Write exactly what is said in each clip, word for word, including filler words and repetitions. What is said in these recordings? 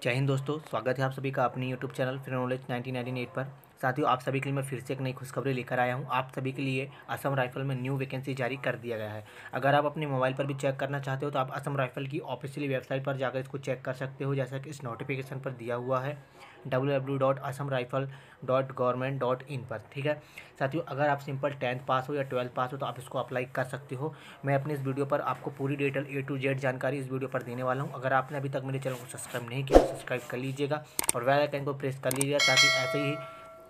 जय हिंद दोस्तों, स्वागत है आप सभी का अपनी YouTube channel free knowledge nineteen ninety eight पर। साथियों, आप सभी के लिए मैं फिर से एक नई खुशखबरी लेकर आया हूं। आप सभी के लिए असम राइफल में न्यू वैकेंसी जारी कर दिया गया है। अगर आप अपने मोबाइल पर भी चेक करना चाहते हो तो आप असम राइफल की ऑफिशियली वेबसाइट पर जाकर इसको चेक कर सकते हो, जैसा कि इस नोटिफिकेशन पर दिया हुआ है W W W dot Assam rifle dot government dot in पर। ठीक है साथियों, अगर आप सिंपल टेंथ पास हो या ट्वेल्थ पास हो तो आप इसको अप्लाई कर सकते हो। मैं अपने इस वीडियो पर आपको पूरी डिटेल ए टू जेड जानकारी इस वीडियो पर देने वाला हूं। अगर आपने अभी तक मेरे चैनल को सब्सक्राइब नहीं किया तो सब्सक्राइब कर लीजिएगा और बेल आइकन को प्रेस कर लीजिएगा, ताकि ऐसे ही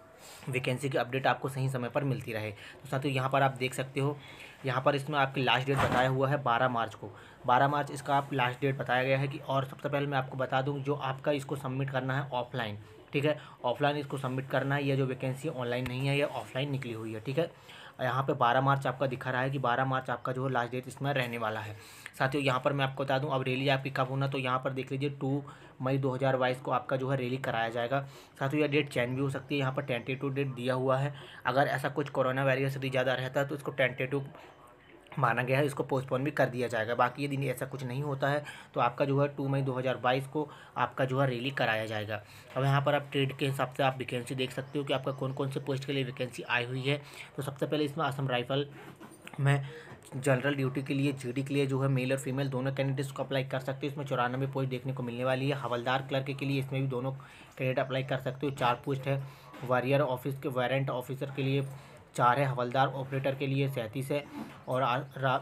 वैकेंसी की अपडेट आपको सही समय पर मिलती रहे। तो साथियों, यहाँ पर आप देख सकते हो, यहाँ पर इसमें आपकी लास्ट डेट बताया हुआ है बारह मार्च को। बारह मार्च इसका आप लास्ट डेट बताया गया है कि। और सबसे पहले मैं आपको बता दूं, जो आपका इसको सबमिट करना है ऑफलाइन, ठीक है, ऑफलाइन इसको सबमिट करना है। ये जो वैकेंसी ऑनलाइन नहीं है, ये ऑफलाइन निकली हुई है। ठीक है, यहाँ पे बारह मार्च आपका दिखा रहा है कि बारह मार्च आपका जो है लास्ट डेट इसमें रहने वाला है। साथियों, यहाँ पर मैं आपको बता दूं, अब रैली आपकी कब होना, तो यहाँ पर देख लीजिए टू मई दो हज़ार बाईस को आपका जो है रैली कराया जाएगा। साथियों, यह डेट चेंज भी हो सकती है, यहाँ पर टेंटेटिव डेट दिया हुआ है। अगर ऐसा कुछ कोरोना वायरस यदि ज़्यादा रहता है तो इसको टेंटेटिव माना गया है, इसको पोस्टपोन भी कर दिया जाएगा। बाकी यदि ऐसा कुछ नहीं होता है तो आपका जो है टू मई दो हज़ार बाईस को आपका जो है रैली कराया जाएगा। अब यहाँ पर आप ट्रेड के हिसाब से आप वैकेंसी देख सकते हो कि आपका कौन कौन से पोस्ट के लिए वैकेंसी आई हुई है। तो सबसे पहले इसमें असम राइफल में जनरल ड्यूटी के लिए, जीडी के लिए जो है मेल और फीमेल दोनों कैंडिडेट्स को अप्लाई कर सकते हो। इसमें चौरानवे पोस्ट देखने को मिलने वाली है। हवलदार क्लर्क के लिए इसमें भी दोनों कैंडिडेट अप्लाई कर सकते हो। चार पोस्ट है। वॉरियर ऑफिस के वारंट ऑफिसर के लिए चार है। हवलदार ऑपरेटर के लिए सैंतीस है। और रा,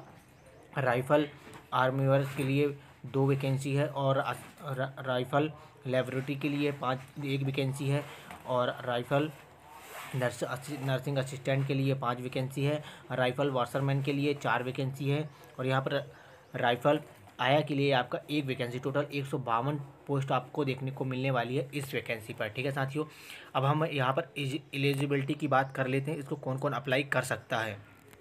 राइफल आर्मीवर्स के लिए दो वैकेंसी है। और रा, राइफल लेबोरेटरी के लिए पाँच एक वैकेंसी है। और राइफल नर्स नर्सिंग असिस्टेंट के लिए पाँच वैकेंसी है। राइफल वाशरमैन के लिए चार वैकेंसी है। और यहाँ पर राइफल आया के लिए आपका एक वैकेंसी, टोटल एक सौ बावन पोस्ट आपको देखने को मिलने वाली है इस वैकेंसी पर। ठीक है साथियों, अब हम यहाँ पर एलिजिबिलिटी की बात कर लेते हैं, इसको कौन कौन अप्लाई कर सकता है।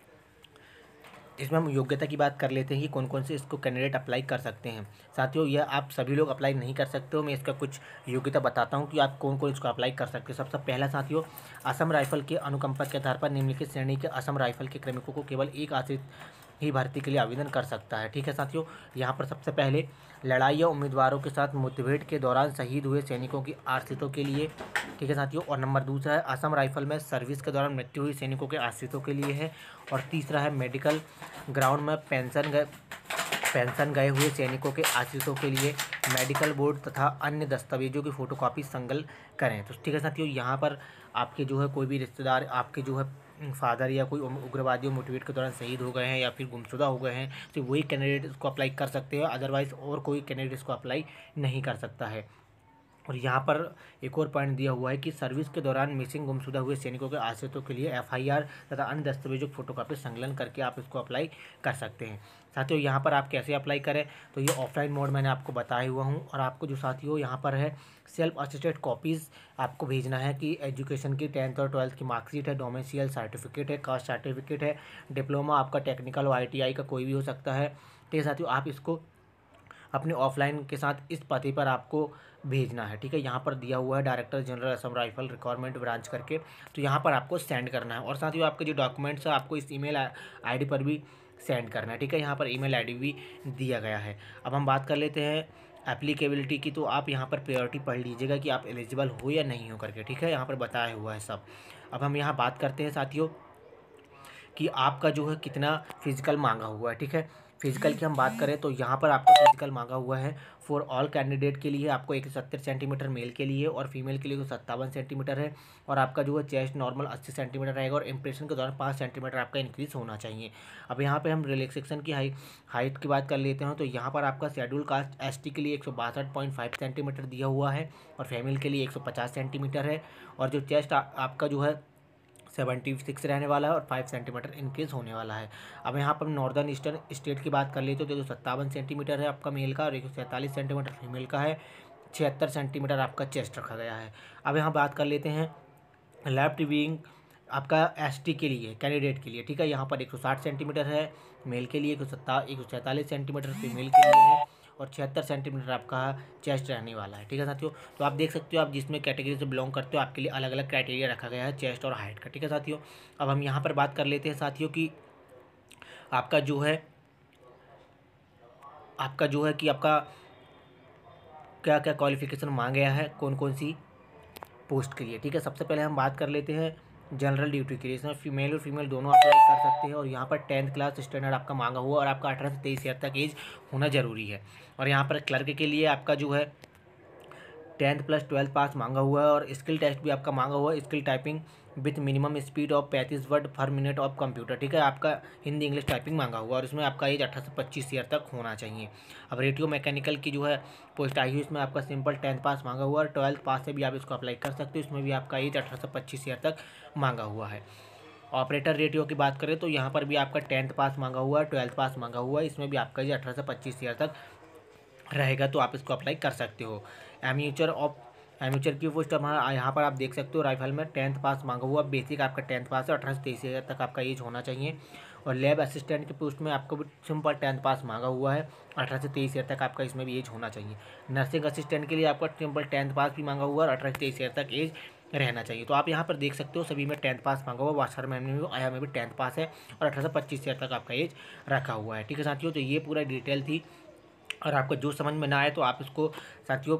इसमें हम योग्यता की बात कर लेते हैं कि कौन कौन से इसको कैंडिडेट अप्लाई कर सकते हैं। साथियों, यह आप सभी लोग अप्लाई नहीं कर सकते हो। मैं इसका कुछ योग्यता बताता हूं कि आप कौन कौन इसको अप्लाई कर सकते हो। सबसे पहला साथियों, असम राइफल के अनुकंपा के आधार पर निम्नलिखित श्रेणी के असम राइफल के क्रमिकों को केवल एक आश्रित ही भर्ती के लिए आवेदन कर सकता है। ठीक है साथियों, यहाँ पर सबसे पहले लड़ाई या उम्मीदवारों के साथ मुठभेड़ के दौरान शहीद हुए सैनिकों की आश्रितों के लिए। ठीक है साथियों, और नंबर दूसरा है असम राइफल में सर्विस के दौरान मृत्यु हुई सैनिकों के आश्रितों के लिए है। और तीसरा है मेडिकल ग्राउंड में पेंशन गए पेंशन गए हुए सैनिकों के आश्रितों के लिए मेडिकल बोर्ड तथा अन्य दस्तावेजों की फोटोकॉपी संलग्न करें। तो ठीक है साथियों, यहाँ पर आपके जो है कोई भी रिश्तेदार, आपके जो है फादर या कोई उग्रवादी मुठभेड़ के दौरान शहीद हो गए हैं या फिर गुमशुदा हो गए हैं, तो वही कैंडिडेट इसको अप्लाई कर सकते हैं। अदरवाइज़ और कोई कैंडिडेट इसको अप्लाई नहीं कर सकता है। और यहाँ पर एक और पॉइंट दिया हुआ है कि सर्विस के दौरान मिसिंग गुमशुदा हुए सैनिकों के आश्रितों के लिए एफआईआर तथा अन्य दस्तावेजों की फोटोकॉपी संकलन करके आप इसको अप्लाई कर सकते हैं। साथियों, यहाँ पर आप कैसे अप्लाई करें, तो ये ऑफलाइन मोड मैंने आपको बताया हुआ हूँ। और आपको जो साथियों यहाँ पर है सेल्फ असिस्टेड कॉपीज़ आपको भेजना है कि एजुकेशन की टेंथ और ट्वेल्थ की मार्कशीट है, डोमेसियल सर्टिफिकेट है, कास्ट सर्टिफिकेट है, डिप्लोमा आपका टेक्निकल और आई टी आई का कोई भी हो सकता है। ठीक है साथियों, आप इसको अपने ऑफलाइन के साथ इस पते पर आपको भेजना है। ठीक है, यहाँ पर दिया हुआ है director general Assam rifle requirement branch करके, तो यहाँ पर आपको सेंड करना है। और साथियों, आपके जो डॉक्यूमेंट्स है आपको इस ईमेल आईडी पर भी सेंड करना है। ठीक है, यहाँ पर ईमेल आईडी भी दिया गया है। अब हम बात कर लेते हैं एप्लीकेबिलिटी की, तो आप यहाँ पर प्रायोरिटी पढ़ लीजिएगा कि आप एलिजिबल हो या नहीं हो करके। ठीक है, यहाँ पर बताया हुआ है सब। अब हम यहाँ बात करते हैं साथियों कि आपका जो है कितना फिजिकल मांगा हुआ है। ठीक है, फिजिकल की हम बात करें तो यहाँ पर आपका फिजिकल मांगा हुआ है फॉर ऑल कैंडिडेट के लिए आपको एक सौ सत्तर सेंटीमीटर मेल के लिए, और फीमेल के लिए तो सत्तावन सेंटीमीटर है। और आपका जो है चेस्ट नॉर्मल अस्सी सेंटीमीटर रहेगा, और इम्प्रेशन के दौरान पाँच सेंटीमीटर आपका इंक्रीज होना चाहिए। अब यहाँ पे हम रिलैक्सेशन की हाइट हाइट की बात कर लेते हैं, तो यहाँ पर आपका शेड्यूल कास्ट एस टी के लिए एक सौ बासठ पॉइंट फाइव सेंटीमीटर दिया हुआ है, और फीमेल के लिए एक सौ पचास सेंटीमीटर है। और जो चेस्ट आपका जो है सेवेंटी सिक्स रहने वाला है, और फाइव सेंटीमीटर इंक्रीज होने वाला है। अब यहाँ पर नॉर्दर्न ईस्टर्न स्टेट की बात कर लेते हो तो सत्तावन सेंटीमीटर है आपका मेल का, और एक सौ सैंतालीस सेंटीमीटर फीमेल का है। छिहत्तर सेंटीमीटर आपका चेस्ट रखा गया है। अब यहाँ बात कर लेते हैं लेफ्ट विंग आपका एसटी के लिए, कैंडिडेट के लिए। ठीक है, यहाँ पर एक सौ साठ सेंटीमीटर है मेल के लिए, एक सौ सत्ता एक सौ सैंतालीस सेंटीमीटर फीमेल के लिए है, और छिहत्तर सेंटीमीटर आपका चेस्ट रहने वाला है। ठीक है साथियों, तो आप देख सकते हो आप जिसमें कैटेगरी से बिलोंग करते हो आपके लिए अलग अलग क्राइटेरिया रखा गया है चेस्ट और हाइट का। ठीक है साथियों, अब हम यहाँ पर बात कर लेते हैं साथियों कि आपका जो है आपका जो है कि आपका क्या क्या क्वालिफिकेशन मांगा गया है कौन कौन सी पोस्ट के लिए। ठीक है, सबसे पहले हम बात कर लेते हैं जनरल ड्यूटी के लिए। इसमें फीमेल और फीमेल दोनों अप्लाई कर सकते हैं और यहाँ पर टेंथ क्लास स्टैंडर्ड आपका मांगा हुआ और आपका अठारह से तेईस ईयर तक एज होना जरूरी है। और यहाँ पर क्लर्क के लिए आपका जो है टेंथ प्लस ट्वेल्थ पास मांगा हुआ है और स्किल टेस्ट भी आपका मांगा हुआ है, skill typing with minimum speed of पैंतीस word per minute of computer. ठीक है, आपका हिंदी इंग्लिश टाइपिंग मांगा हुआ और इसमें आपका एज अठारह से पच्चीस ईयर तक होना चाहिए। अब रेडियो मैकेनिकल की जो है पोस्ट आई हुई, इसमें आपका सिंपल टेंथ पास मांगा हुआ और ट्वेल्थ पास से भी आप इसको अप्लाई कर सकते हो। इसमें भी आपका एज अठारह से पच्चीस ईयर तक मांगा हुआ है। ऑपरेटर रेडियो की बात करें तो यहाँ पर भी आपका टेंथ पास मांगा हुआ है, ट्वेल्थ पास मांगा हुआ है। इसमें भी आपका एज अठारह से पच्चीस ईयर तक रहेगा, तो आप इसको अप्लाई कर सकते हो। एम्यूचर ऑफ एम्यूचर की पोस्ट हमारा यहाँ पर आप देख सकते हो। राइफल में टेंथ पास मांगा हुआ, बेसिक आपका टेंथ पास है, अठारह से तेईस ईयर तक आपका एज होना चाहिए। और लैब असिस्टेंट की पोस्ट में आपको भी सिंपल टेंथ पास मांगा हुआ है, अठारह से तेईस ईयर तक आपका इसमें भी एज होना चाहिए। नर्सिंग असिस्टेंट के लिए आपका सिंपल टेंथ पास भी मांगा हुआ है और अठारह से तेईस ईयर तक एज रहना चाहिए। तो आप यहाँ पर देख सकते हो सभी में टेंथ पास मांगा हुआ, वाशरमैन में भी, आया में भी टेंथ पास है और अठारह से पच्चीस ईयर तक आपका एज रखा हुआ है। ठीक है साथियों, तो ये पूरा डिटेल थी और आपको जो समझ में ना आए तो आप इसको साथियों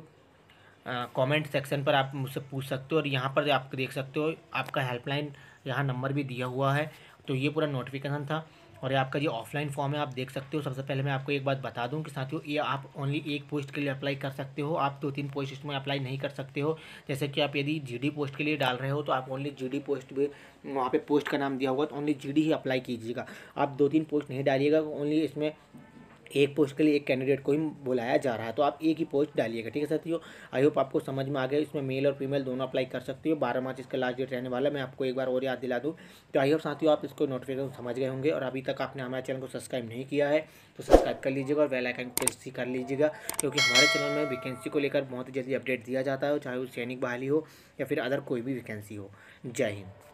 कमेंट सेक्शन पर आप मुझसे पूछ सकते हो। और यहाँ पर आप देख सकते हो आपका हेल्पलाइन यहाँ नंबर भी दिया हुआ है। तो ये पूरा नोटिफिकेशन था और ये आपका जो ऑफलाइन फॉर्म है आप देख सकते हो। सबसे पहले मैं आपको एक बात बता दूं कि साथियों ये आप ओनली एक पोस्ट के लिए अप्लाई कर सकते हो, आप दो तीन पोस्ट इसमें अप्लाई नहीं कर सकते हो। जैसे कि आप यदि जीडी पोस्ट के लिए डाल रहे हो तो आप ओनली जीडी पोस्ट भी, वहाँ पे पोस्ट का नाम दिया होगा तो ओनली जीडी ही अप्लाई कीजिएगा। आप दो तीन पोस्ट नहीं डालिएगा, ओनली इसमें एक पोस्ट के लिए एक कैंडिडेट को ही बुलाया जा रहा है, तो आप एक ही पोस्ट डालिएगा। ठीक है साथियों, आई होप आपको समझ में आ गया। इसमें मेल और फीमेल दोनों अप्लाई कर सकते हो। बारह मार्च इसका लास्ट डेट रहने वाला, मैं आपको एक बार और याद दिला दूं। तो आई होप साथियों आप इसको नोटिफिकेशन समझ गए होंगे और अभी तक आपने हमारे चैनल को सब्सक्राइब नहीं किया है तो सब्सक्राइब कर लीजिएगा और बेल आइकन प्रेस कर लीजिएगा, क्योंकि हमारे चैनल में वैकेंसी को लेकर बहुत ही जल्दी अपडेट दिया जाता है, चाहे वो सैनिक बहाली हो या फिर अदर कोई भी वैकेंसी हो। जय हिंद।